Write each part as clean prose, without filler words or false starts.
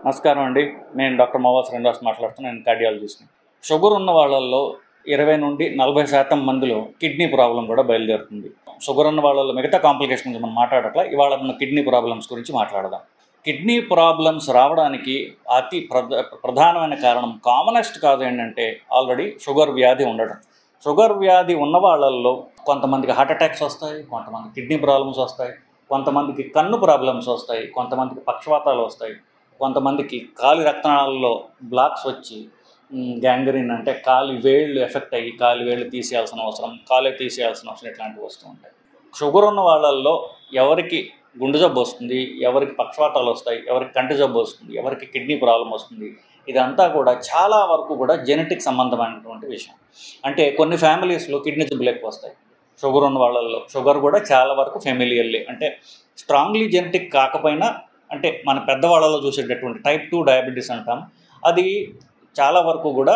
నమస్కారం అండి. నేను డాక్టర్ మోవా శ్రీనివాస్ మాట్లాడుతున్నాను. నేను కార్డియాలజిస్ట్ని. షుగర్ ఉన్న వాళ్ళల్లో 20 నుండి 40% మందిలో కిడ్నీ ప్రాబ్లం కూడా బయలుదేరుతుంది. షుగర్ ఉన్న వాళ్ళలో మిగతా కాంప్లికేషన్ గురించి మనం మాట్లాడట్లా. ఇవాళ మన కిడ్నీ ప్రాబ్లమ్స్ గురించి మాట్లాడదాం. కిడ్నీ ప్రాబ్లమ్స్ రావడానికి అతి ప్రధానమైన కారణం, కామనెస్ట్ కాజ్ ఏంటంటే ఆల్రెడీ షుగర్ వ్యాధి ఉండడం. షుగర్ వ్యాధి ఉన్న వాళ్ళల్లో కొంతమందికి హార్ట్ అటాక్స్ వస్తాయి, కొంతమందికి కిడ్నీ ప్రాబ్లమ్స్ వస్తాయి, కొంతమందికి కన్ను ప్రాబ్లమ్స్ వస్తాయి, కొంతమందికి పక్షవాతాలు వస్తాయి, కొంతమందికి కాలి రక్తనాళాల్లో బ్లాక్స్ వచ్చి గ్యాంగ్రీన్ అంటే కాలి వేళ్ళు ఎఫెక్ట్ అయ్యి కాలి వేళ్ళు తీసేయాల్సిన అవసరం, కాలే తీసేయాల్సిన అవసరం ఇట్లాంటివి వస్తూ ఉంటాయి. షుగర్ ఉన్న వాళ్ళల్లో ఎవరికి గుండె జబ్బు వస్తుంది, ఎవరికి పక్షవాతాలు వస్తాయి, ఎవరికి కంటి జబ్బు వస్తుంది, ఎవరికి కిడ్నీ ప్రాబ్లం వస్తుంది, ఇదంతా కూడా చాలా వరకు కూడా జెనెటిక్ సంబంధమైనటువంటి విషయం. అంటే కొన్ని ఫ్యామిలీస్లో కిడ్నీ జబ్బులు ఎక్కువ వస్తాయి. షుగర్ ఉన్న వాళ్ళల్లో షుగర్ కూడా చాలా వరకు ఫెమిలియల్లీ, అంటే స్ట్రాంగ్లీ జెనెటిక్ కాకపోయినా, అంటే మన పెద్దవాళ్ళలో చూసేటటువంటి టైప్ 2 డయాబెటీస్ అంటాం, అది చాలా వరకు కూడా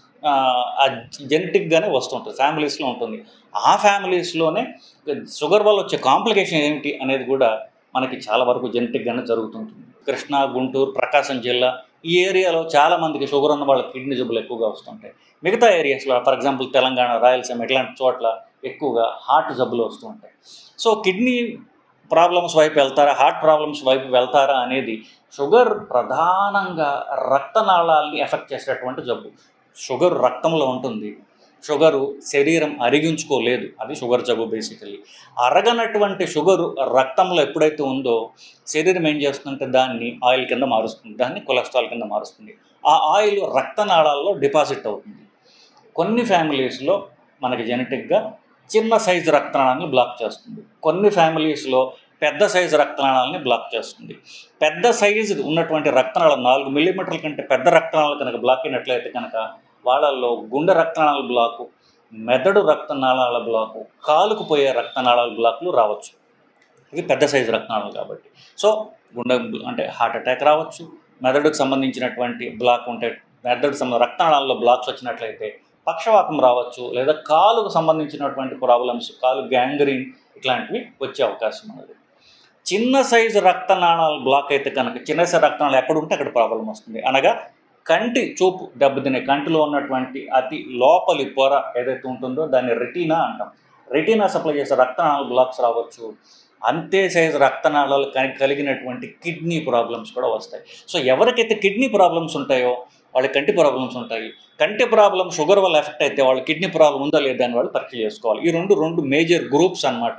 జెనెటిక్గానే వస్తుంటుంది, ఫ్యామిలీస్లో ఉంటుంది. ఆ ఫ్యామిలీస్లోనే షుగర్ వల్ల వచ్చే కాంప్లికేషన్ ఏమిటి అనేది కూడా మనకి చాలా వరకు జెనెటిక్గానే జరుగుతుంటుంది. కృష్ణా, గుంటూరు, ప్రకాశం జిల్లా ఈ ఏరియాలో చాలామందికి షుగర్ ఉన్న వాళ్ళకి కిడ్నీ జబ్బులు ఎక్కువగా వస్తుంటాయి. మిగతా ఏరియాస్లో ఫర్ ఎగ్జాంపుల్ తెలంగాణ, రాయలసీమ ఇట్లాంటి చోట్ల ఎక్కువగా హార్ట్ జబ్బులు వస్తూ ఉంటాయి. సో కిడ్నీ ప్రాబ్లమ్స్ వైపు వెళ్తారా, హార్ట్ ప్రాబ్లమ్స్ వైపు వెళ్తారా అనేది షుగర్ ప్రధానంగా రక్తనాళాలని ఎఫెక్ట్ చేసేటటువంటి జబ్బు. షుగర్ రక్తంలో ఉంటుంది, షుగరు శరీరం అరిగించుకోలేదు, అది షుగర్ జబ్బు. బేసికల్లీ అరగనటువంటి షుగరు రక్తంలో ఎప్పుడైతే ఉందో శరీరం ఏం చేస్తుందంటే దాన్ని ఆయిల్ కింద మారుస్తుంది, దాన్ని కొలెస్ట్రాల్ కింద మారుస్తుంది. ఆ ఆయిల్ రక్తనాళాల్లో డిపాజిట్ అవుతుంది. కొన్ని ఫ్యామిలీస్లో మనకి జెనెటిక్గా చిన్న సైజు రక్తనాళాలను బ్లాక్ చేస్తుంది, కొన్ని ఫ్యామిలీస్లో పెద్ద సైజు రక్తనాళాలని బ్లాక్ చేస్తుంది. పెద్ద సైజు ఉన్నటువంటి రక్తనాళం 4 మిల్లీమీటర్ల కంటే పెద్ద రక్తనాళాలు కనుక బ్లాక్ అయినట్లయితే కనుక వాళ్ళల్లో గుండె రక్తనాళాల బ్లాకు, మెదడు రక్తనాళాల బ్లాకు, కాలుకు పోయే రక్తనాళాల బ్లాకులు రావచ్చు. ఇవి పెద్ద సైజు రక్తనాళాలు కాబట్టి. సో గుండె అంటే హార్ట్ అటాక్ రావచ్చు, మెదడుకు సంబంధించినటువంటి బ్లాక్ ఉంటే రక్తనాళాల్లో బ్లాక్స్ వచ్చినట్లయితే పక్షవాతం రావచ్చు, లేదా కాలుకు సంబంధించినటువంటి ప్రాబ్లమ్స్, కాలు గ్యాంగ్రీన్ ఇట్లాంటివి వచ్చే అవకాశం ఉన్నది. చిన్న సైజు రక్తనాళాలు బ్లాక్ అయితే కనుక, చిన్న సైజు రక్తనాళాలు ఎక్కడ ఉంటే అక్కడ ప్రాబ్లం వస్తుంది. అనగా కంటి చూపు దెబ్బతినే, కంటిలో ఉన్నటువంటి అతి లోపలి పొర ఏదైతే ఉంటుందో దాన్ని రెటీనా అంటాం. రెటీనా సప్లై చేసే రక్తనాళాలు బ్లాక్స్ రావచ్చు. అంతే సైజు రక్తనాళాలు కలిగినటువంటి కిడ్నీ ప్రాబ్లమ్స్ కూడా వస్తాయి. సో ఎవరికైతే కిడ్నీ ప్రాబ్లమ్స్ ఉంటాయో వాళ్ళకి కంటి ప్రాబ్లమ్స్ ఉంటాయి. కంటి ప్రాబ్లం షుగర్ వల్ల ఎఫెక్ట్ అయితే వాళ్ళు కిడ్నీ ప్రాబ్లం ఉందా లేదా అని వాళ్ళు పరీక్ష చేసుకోవాలి. ఈ రెండు మేజర్ గ్రూప్స్ అన్నమాట.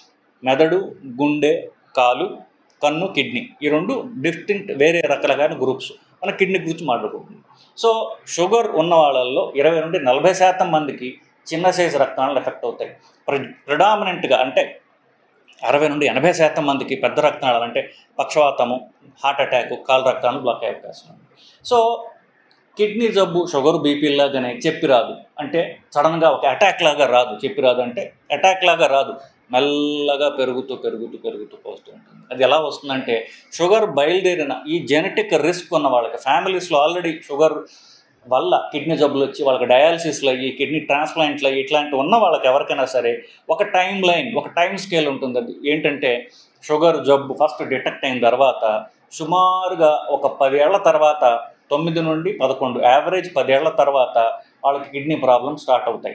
మెదడు, గుండె, కాలు, కన్ను, కిడ్నీ, ఈ 2 డిస్టింక్ట్ వేరే రకాల గ్రూప్స్. మన కిడ్నీ గురించి మాట్లాడుకుంటుంది. సో షుగర్ ఉన్న వాళ్ళల్లో 20 నుండి 40% మందికి చిన్న సైజు రక్తనాళాలు ఎఫెక్ట్ అవుతాయి. ప్రిడామినెంట్గా అంటే 60 నుండి 80% మందికి పెద్ద రక్తనాళాలు అంటే పక్షవాతము, హార్ట్ అటాక్, కాలు రక్తనాళాలు బ్లాక్ అయ్యే అవకాశం ఉంది. సో కిడ్నీ జబ్బు షుగర్ బీపీ లాగానే చెప్పి రాదు, అంటే సడన్గా ఒక అటాక్ లాగా రాదు. చెప్పి రాదు అంటే అటాక్ లాగా రాదు, మెల్లగా పెరుగుతూ పోస్తూ ఉంటుంది. అది ఎలా వస్తుందంటే షుగర్ బయలుదేరిన ఈ జెనెటిక్ రిస్క్ ఉన్న వాళ్ళకి, ఫ్యామిలీస్లో ఆల్రెడీ షుగర్ వల్ల కిడ్నీ జబ్బులు వచ్చి వాళ్ళకి డయాలసిస్లు అయ్యి, కిడ్నీ ట్రాన్స్ప్లాంట్లు అయ్యి, ఇట్లాంటివి ఉన్న వాళ్ళకి ఎవరికైనా సరే ఒక టైం లైన్, ఒక టైం స్కేల్ ఉంటుంది. అది ఏంటంటే షుగర్ జబ్బు ఫస్ట్ డిటెక్ట్ అయిన తర్వాత సుమారుగా ఒక 10 ఏళ్ల తర్వాత, 9 నుండి 11, యావరేజ్ 10 ఏళ్ల తర్వాత వాళ్ళకి కిడ్నీ ప్రాబ్లమ్ స్టార్ట్ అవుతాయి.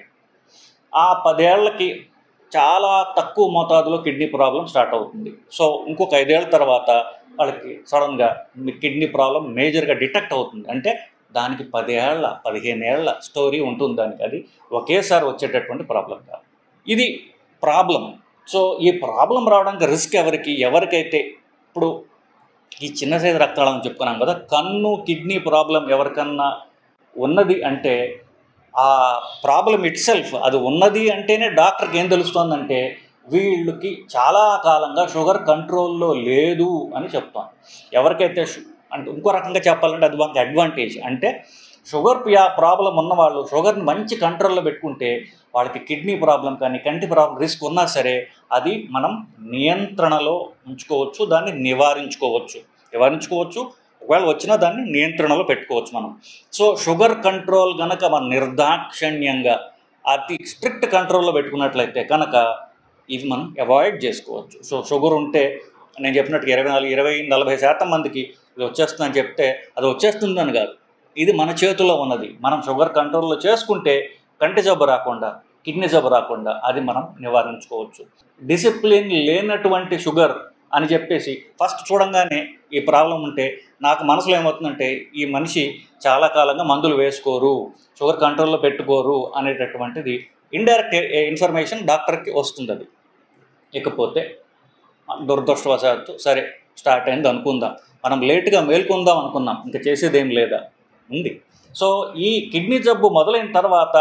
ఆ 10 ఏళ్ళకి చాలా తక్కువ మోతాదులో కిడ్నీ ప్రాబ్లం స్టార్ట్ అవుతుంది. సో ఇంకొక 5 ఏళ్ల తర్వాత వాళ్ళకి సడన్గా కిడ్నీ ప్రాబ్లం మేజర్గా డిటెక్ట్ అవుతుంది. అంటే దానికి 10 ఏళ్ళ 15 ఏళ్ల స్టోరీ ఉంటుంది దానికి. అది ఒకేసారి వచ్చేటటువంటి ప్రాబ్లం కాదు, ఇది ప్రాబ్లం. సో ఈ ప్రాబ్లం రావడానికి రిస్క్ ఎవరికైతే ఇప్పుడు ఈ చిన్న సైజు రక్తనాళం చెప్పుకున్నాం కదా, కన్ను, కిడ్నీ ప్రాబ్లం ఎవరికన్నా ఉన్నది అంటే ఆ ప్రాబ్లం ఇట్సెల్ఫ్ అది ఉన్నది అంటేనే డాక్టర్కి ఏం తెలుస్తుందంటే వీళ్ళకి చాలా కాలంగా షుగర్ కంట్రోల్లో లేదు అని చెప్తాం. ఎవరికైతే అంటే ఇంకో రకంగా చెప్పాలంటే అది మనకి అడ్వాంటేజ్. అంటే షుగర్ ప్రాబ్లం ఉన్నవాళ్ళు షుగర్ని మంచి కంట్రోల్లో పెట్టుకుంటే వాళ్ళకి కిడ్నీ ప్రాబ్లం కానీ కంటి ప్రాబ్లం రిస్క్ ఉన్నా సరే అది మనం నియంత్రణలో ఉంచుకోవచ్చు, దాన్ని నివారించుకోవచ్చు. ఒకవేళ వచ్చినా దాన్ని నియంత్రణలో పెట్టుకోవచ్చు మనం. సో షుగర్ కంట్రోల్ కనుక మనం నిర్దాక్షిణ్యంగా అతి స్ట్రిక్ట్ కంట్రోల్లో పెట్టుకున్నట్లయితే కనుక ఇవి మనం అవాయిడ్ చేసుకోవచ్చు. సో షుగర్ ఉంటే నేను చెప్పినట్టు 20-40% మందికి ఇది వచ్చేస్తుందని చెప్తే అది వచ్చేస్తుందని కాదు, ఇది మన చేతిలో ఉన్నది. మనం షుగర్ కంట్రోల్లో చేసుకుంటే కంటి జబ్బు రాకుండా, కిడ్నీ జబ్బు రాకుండా అది మనం నివారించుకోవచ్చు. డిసిప్లిన్ లేనటువంటి షుగర్ అని చెప్పేసి ఫస్ట్ చూడంగానే ఈ ప్రాబ్లం ఉంటే నాకు మనసులో ఏమవుతుందంటే ఈ మనిషి చాలా కాలంగా మందులు వేసుకోరు, షుగర్ కంట్రోల్లో పెట్టుకోరు అనేటటువంటిది ఇండైరెక్ట్ ఇన్ఫర్మేషన్ డాక్టర్కి వస్తుంది. అది ఇకపోతే దురదృష్టవశాత్తు సరే స్టార్ట్ అయింది అనుకుందాం, మనం లేటుగా మేల్కొందాం అనుకున్నాం, ఇంకా చేసేదేం లేదా ఉంది. సో ఈ కిడ్నీ జబ్బు మొదలైన తర్వాత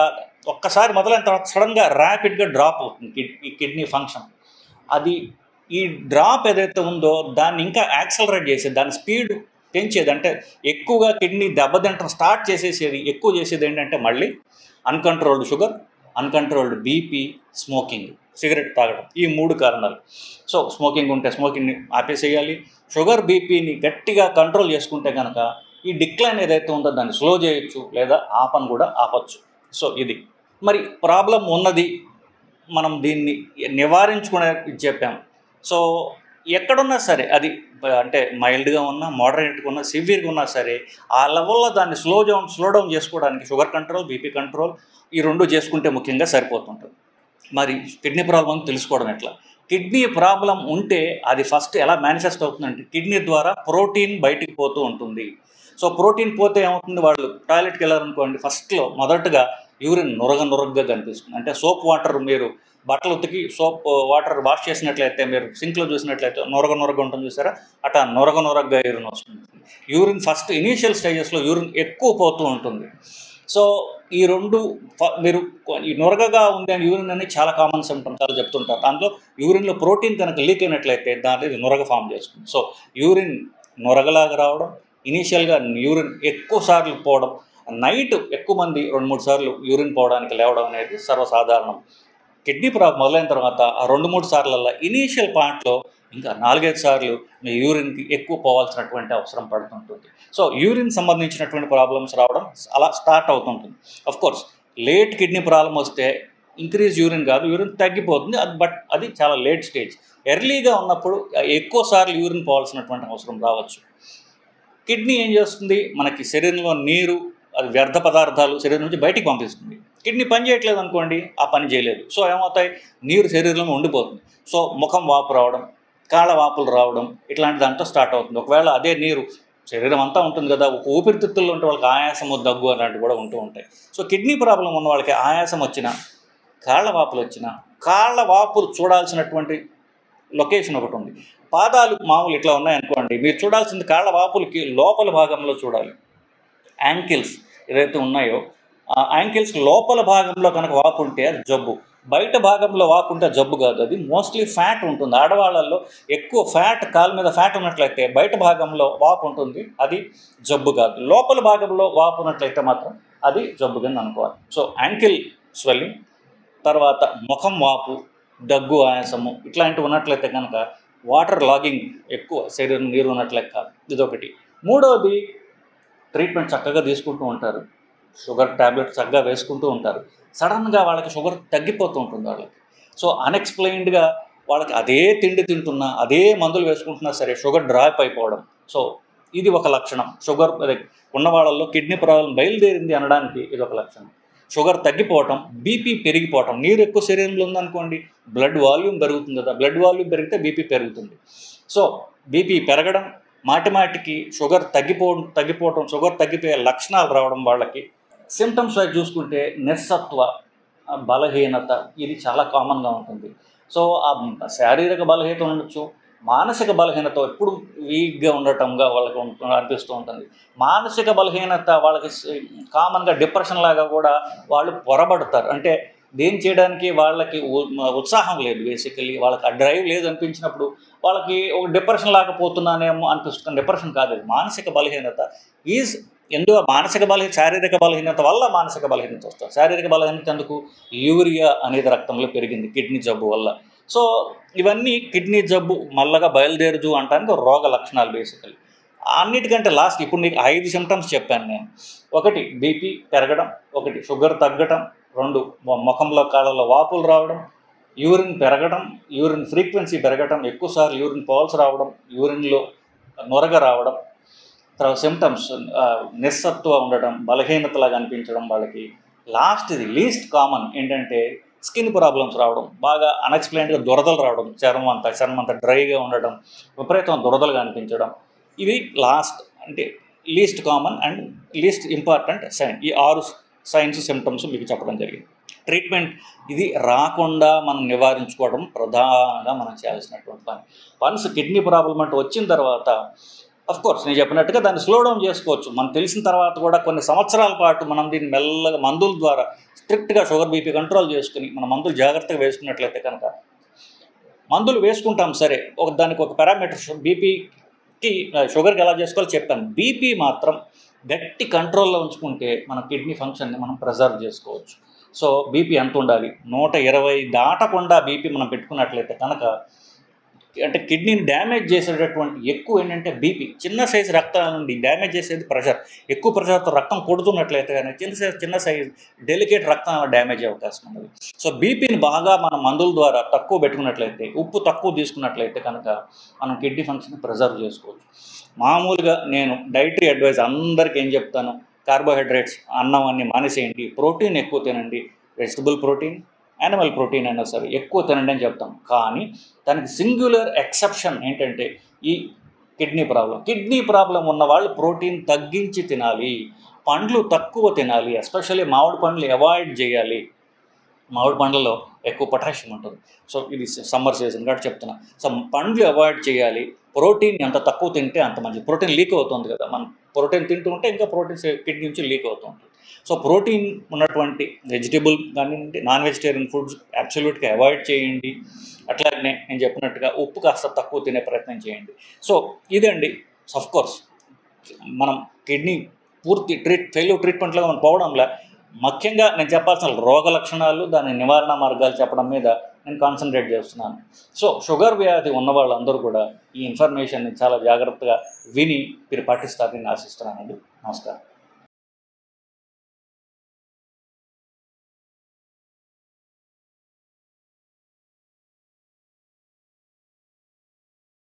సడన్గా ర్యాపిడ్గా డ్రాప్ అవుతుంది ఈ కిడ్నీ ఫంక్షన్. అది ఈ డ్రాప్ ఏదైతే ఉందో దాన్ని ఇంకా యాక్సలరేట్ చేసేది, దాని స్పీడ్ పెంచేది, అంటే ఎక్కువగా కిడ్నీ దెబ్బతింటం స్టార్ట్ చేసేసేది, ఎక్కువ చేసేది ఏంటంటే మళ్ళీ uncontrolled sugar, uncontrolled BP, smoking, cigarette తాగడం, ఈ 3 కారణాలు. సో స్మోకింగ్ ఉంటే స్మోకింగ్ని ఆపేసేయాలి. షుగర్ బీపీని గట్టిగా కంట్రోల్ చేసుకుంటే కనుక ఈ డిక్లైన్ ఏదైతే ఉందో దాన్ని స్లో చేయొచ్చు, లేదా ఆపను కూడా ఆపచ్చు. సో ఇది మరి ప్రాబ్లం ఉన్నది, మనం దీన్ని నివారించుకునే చెప్పాం. సో ఎక్కడున్నా సరే అది అంటే మైల్డ్గా ఉన్నా, మోడరేట్గా ఉన్నా, సివియర్గా ఉన్నా సరే ఆ లెవెల్లో దాన్ని స్లో డౌన్ చేసుకోవడానికి షుగర్ కంట్రోల్, బీపీ కంట్రోల్ ఈ 2 చేసుకుంటే ముఖ్యంగా సరిపోతుంటుంది. మరి కిడ్నీ ప్రాబ్లం తెలుసుకోవడం ఎట్లా? కిడ్నీ ప్రాబ్లం ఉంటే అది ఫస్ట్ ఎలా మేనిఫెస్ట్ అవుతుందంటే కిడ్నీ ద్వారా ప్రోటీన్ బయటికి పోతూ ఉంటుంది. సో ప్రోటీన్ పోతే ఏమవుతుంది, వాళ్ళు టాయిలెట్కి వెళ్ళారనుకోండి, ఫస్ట్లో మొదటగా యూరిన్ నురగగా కనిపిస్తుంది. అంటే సోప్ వాటర్, మీరు బట్టలు ఉతికి సోప్ వాటర్ వాష్ చేసినట్లయితే, మీరు సింక్లో చూసినట్లయితే నురగ ఉంటుంది చూసారా, అట్లా నురగగా యూరిన్ వస్తుంది. యూరిన్ ఫస్ట్ ఇనీషియల్ స్టేజెస్లో యూరిన్ ఎక్కువ పోతూ ఉంటుంది. సో ఈ 2 మీరు ఈ నురగగా ఉండే యూరిన్ అని చాలా కామన్ సిమ్టమ్స్ చాలా చెప్తుంటారు. దాంట్లో యూరిన్లో ప్రోటీన్ కనుక లీక్ అయినట్లయితే దాంట్లో ఇది నురగ ఫామ్ చేస్తుంది. సో యూరిన్ నురగలాగా రావడం, ఇనీషియల్గా యూరిన్ ఎక్కువ సార్లు పోవడం, నైట్ ఎక్కువ మంది 2-3 సార్లు యూరిన్ పోవడానికి లేవడం అనేది సర్వసాధారణం. కిడ్నీ ప్రాబ్లం మొదలైన తర్వాత ఆ 2-3 సార్లల్లో ఇనీషియల్ పార్ట్లో ఇంకా 4-5 సార్లు మీ యూరిన్కి ఎక్కువ పోవాల్సినటువంటి అవసరం పడుతుంటుంది. సో యూరిన్ సంబంధించినటువంటి ప్రాబ్లమ్స్ రావడం అలా స్టార్ట్ అవుతుంటుంది. కోర్స్ లేట్ కిడ్నీ ప్రాబ్లం వస్తే ఇంక్రీజ్ యూరిన్ కాదు, యూరిన్ తగ్గిపోతుంది, బట్ అది చాలా లేట్ స్టేజ్. ఎర్లీగా ఉన్నప్పుడు ఎక్కువ సార్లు యూరిన్ పోవాల్సినటువంటి అవసరం రావచ్చు. కిడ్నీ ఏం చేస్తుంది, మనకి శరీరంలో నీరు, అది వ్యర్థ పదార్థాలు శరీరం నుంచి బయటికి పంపిస్తుంది. కిడ్నీ పని చేయట్లేదు అనుకోండి, ఆ పని చేయలేదు. సో ఏమవుతాయి, నీరు శరీరంలో ఉండిపోతుంది. సో ముఖం వాపు రావడం, కాళ్ళ వాపులు రావడం, ఇట్లాంటి దాంట్లో స్టార్ట్ అవుతుంది. ఒకవేళ అదే నీరు శరీరం అంతా ఉంటుంది కదా, ఒక ఊపిరితిత్తుల్లో ఉంటే వాళ్ళకి ఆయాసము, దగ్గు అలాంటివి కూడా ఉంటూ ఉంటాయి. సో కిడ్నీ ప్రాబ్లం ఉన్న వాళ్ళకి ఆయాసం వచ్చినా, కాళ్ళ వాపులు వచ్చినా, కాళ్ళ వాపులు చూడాల్సినటువంటి లొకేషన్ ఒకటి ఉంది. పాదాలు మామూలు ఇట్లా ఉన్నాయనుకోండి, మీరు చూడాల్సింది కాళ్ళ వాపులకి లోపల భాగంలో చూడాలి. యాంకిల్స్ ఏదైతే ఉన్నాయో ఆ యాంకిల్స్ లోపల భాగంలో కనుక వాపు ఉంటే అది జబ్బు, బయట భాగంలో వాపు ఉంటే జబ్బు కాదు. అది మోస్ట్లీ ఫ్యాట్ ఉంటుంది. ఆడవాళ్ళల్లో ఎక్కువ ఫ్యాట్, కాలు మీద ఫ్యాట్ ఉన్నట్లయితే బయట భాగంలో వాపు ఉంటుంది, అది జబ్బు కాదు. లోపల భాగంలో వాపు ఉన్నట్లయితే మాత్రం అది జబ్బు కింద అనుకోవాలి. సో యాంకిల్ స్వెల్లింగ్, తర్వాత ముఖం వాపు, దగ్గు, ఆయాసము ఇట్లాంటివి ఉన్నట్లయితే కనుక వాటర్ లాగింగ్, ఎక్కువ శరీరం నీరు ఉన్నట్లయితే ఇదొకటి. మూడవది, ట్రీట్మెంట్ చక్కగా తీసుకుంటూ ఉంటారు, షుగర్ ట్యాబ్లెట్ చక్కగా వేసుకుంటూ ఉంటారు, సడన్గా వాళ్ళకి షుగర్ తగ్గిపోతూ ఉంటుంది వాళ్ళకి. సో అన్ఎక్స్ప్లెయిన్డ్గా వాళ్ళకి అదే తిండి తింటున్నా, అదే మందులు వేసుకుంటున్నా సరే షుగర్ డ్రాప్ అయిపోవడం. సో ఇది ఒక లక్షణం. షుగర్ ఉన్న వాళ్ళల్లో కిడ్నీ ప్రాబ్లం బయలుదేరింది అనడానికి ఇది ఒక లక్షణం. షుగర్ తగ్గిపోవటం, బీపీ పెరిగిపోవటం. నీరు ఎక్కువ శరీరంలో ఉందనుకోండి, బ్లడ్ వాల్యూమ్ పెరుగుతుంది కదా, బ్లడ్ వాల్యూమ్ పెరిగితే బీపీ పెరుగుతుంది. సో బీపీ పెరగడం, మాటిమాటికి షుగర్ తగ్గిపోవటం, షుగర్ తగ్గిపోయే లక్షణాలు రావడం వాళ్ళకి. సిమ్టమ్స్ వైపు చూసుకుంటే నీరసత్వ, బలహీనత, ఇది చాలా కామన్గా ఉంటుంది. సో ఆ శారీరక బలహీనత ఉండొచ్చు, మానసిక బలహీనత, ఎప్పుడు వీక్గా ఉండటంగా వాళ్ళకి అనిపిస్తూ ఉంటుంది. మానసిక బలహీనత వాళ్ళకి కామన్గా డిప్రెషన్ లాగా కూడా వాళ్ళు పొరబడతారు. అంటే దేని చేయడానికి వాళ్ళకి ఉత్సాహం లేదు, బేసికలీ వాళ్ళకి ఆ డ్రైవ్ లేదు అనిపించినప్పుడు వాళ్ళకి ఒక డిప్రెషన్ లాగా పోతున్నానేమో అనిపిస్తుంది. డిప్రెషన్ కాదు, మానసిక బలహీనత ఈజ్ ఎందుకు మానసిక బలహీనత, శారీరక బలహీనత వల్ల మానసిక బలహీనత వస్తుంది. శారీరక బలహీనత ఎందుకు, యూరియా అనేది రక్తంలో పెరిగింది కిడ్నీ జబ్బు వల్ల. సో ఇవన్నీ కిడ్నీ జబ్బు మళ్ళగా బయలుదేరుజు అంటానికి రోగ లక్షణాలు బేసికలీ. అన్నిటికంటే లాస్ట్ ఇప్పుడు నీకు 5 సిమ్టమ్స్ చెప్పాను నేను. 1 బీపీ పెరగడం, 1 షుగర్ తగ్గటం, 2 ముఖంలో కాళ్ళలో వాపులు రావడం, యూరిన్ పెరగడం, యూరిన్ ఫ్రీక్వెన్సీ పెరగడం, ఎక్కువసార్లు యూరిన్ పోల్స్ రావడం, యూరిన్లో నొరగ రావడం, తర్వాత సిమ్టమ్స్ నిస్సత్తువ ఉండడం, బలహీనతలాగా అనిపించడం వాళ్ళకి. లాస్ట్ ఇది లీస్ట్ కామన్ ఏంటంటే స్కిన్ ప్రాబ్లమ్స్ రావడం, బాగా అన్ఎక్స్ప్లెయిన్డ్గా దురదలు రావడం, చర్మం అంతా డ్రైగా ఉండడం, విపరీతం దురదలుగా అనిపించడం. ఇవి లాస్ట్ అంటే least common and least important sign. ఈ 6 సైన్స్ సిమ్టమ్స్ మీకు చెప్పడం జరిగింది. ట్రీట్మెంట్ ఇది రాకుండా మనం నివారించుకోవడం ప్రధానంగా మనం చేయాల్సినటువంటి పని. వన్స్ కిడ్నీ ప్రాబ్లం అంటూ వచ్చిన తర్వాత కోర్స్ నేను చెప్పినట్టుగా దాన్ని స్లో డౌన్ చేసుకోవచ్చు. మనం తెలిసిన తర్వాత కూడా కొన్ని సంవత్సరాల పాటు మనం దీన్ని మెల్లగా మందుల ద్వారా స్ట్రిక్ట్గా షుగర్ బీపీ కంట్రోల్ చేసుకుని మన మందులు జాగ్రత్తగా వేసుకున్నట్లయితే కనుక, మందులు వేసుకుంటాం సరే, దానికి ఒక పారామీటర్ బీపీకి షుగర్కి ఎలా చేసుకోవాలో చెప్పాను. బీపీ మాత్రం గట్టి కంట్రోల్లో ఉంచుకుంటే మన కిడ్నీ ఫంక్షన్ని మనం ప్రిజర్వ్ చేసుకోవచ్చు. సో బీపీ ఎంత ఉండాలి? 120 దాటకుండా బీపీ మనం పెట్టుకున్నట్లయితే కనుక, అంటే కిడ్నీని డ్యామేజ్ చేసేటటువంటి ఎక్కువ ఏంటంటే బీపీ. చిన్న సైజు రక్తాల నుండి డ్యామేజ్ చేసేది ప్రెషర్. ఎక్కువ ప్రెషర్తో రక్తం కొడుతున్నట్లయితే కానీ చిన్న సైజు డెలికేట్ రక్తం డ్యామేజ్ అయ్యే అవకాశం ఉన్నది. సో బీపీని బాగా మనం మందుల ద్వారా తక్కువ పెట్టుకున్నట్లయితే, ఉప్పు తక్కువ తీసుకున్నట్లయితే కనుక మనం కిడ్నీ ఫంక్షన్ ప్రిజర్వ్ చేసుకోవచ్చు. మామూలుగా నేను డైటరీ అడ్వైస్ అందరికీ ఏం చెప్తాను, కార్బోహైడ్రేట్స్ అన్నం అన్ని మానేసేయండి, ప్రోటీన్ ఎక్కువ తినండి, వెజిటబుల్ ప్రోటీన్, యానిమల్ ప్రోటీన్ అయినా సరే ఎక్కువ తినండి అని చెప్తాం. కానీ దానికి సింగ్యులర్ ఎక్సెప్షన్ ఏంటంటే ఈ కిడ్నీ ప్రాబ్లం ఉన్న వాళ్ళు ప్రోటీన్ తగ్గించి తినాలి, పండ్లు తక్కువ తినాలి, ఎస్పెషల్లీ మామిడి పండ్లు అవాయిడ్ చేయాలి. మామిడి పండ్లలో ఎక్కువ పొటాషియం ఉంటుంది. సో ఇది సమ్మర్ సీజన్ కాబట్టి చెప్తున్నా. సో పండ్లు అవాయిడ్ చేయాలి. ప్రోటీన్ ఎంత తక్కువ తింటే అంత మంచిది. ప్రోటీన్ లీక్ అవుతుంది కదా, మనం ప్రోటీన్ తింటూ ఉంటే ఇంకా ప్రోటీన్ కిడ్నీ నుంచి లీక్ అవుతూ ఉంటుంది. సో ప్రోటీన్ ఉన్నటువంటి వెజిటేబుల్ కానివ్వండి, నాన్ వెజిటేరియన్ ఫుడ్స్ అబ్సల్యూట్గా అవాయిడ్ చేయండి. అట్లాగనే నేను చెప్పినట్టుగా ఉప్పు కాస్త తక్కువ తినే ప్రయత్నం చేయండి. సో ఇదండి. కోర్స్ మనం కిడ్నీ పూర్తి ట్రీట్మెంట్లో మనం పోవడంలో ముఖ్యంగా నేను చెప్పాల్సిన రోగ లక్షణాలు, దాని నివారణ మార్గాలు చెప్పడం మీద నేను కాన్సన్ట్రేట్ చేస్తున్నాను. సో షుగర్ వ్యాధి ఉన్న వాళ్ళందరూ కూడా ఈ ఇన్ఫర్మేషన్ని చాలా జాగ్రత్తగా విని మీరు పాటిస్తారని ఆశిస్తున్నానండి. నమస్కారం.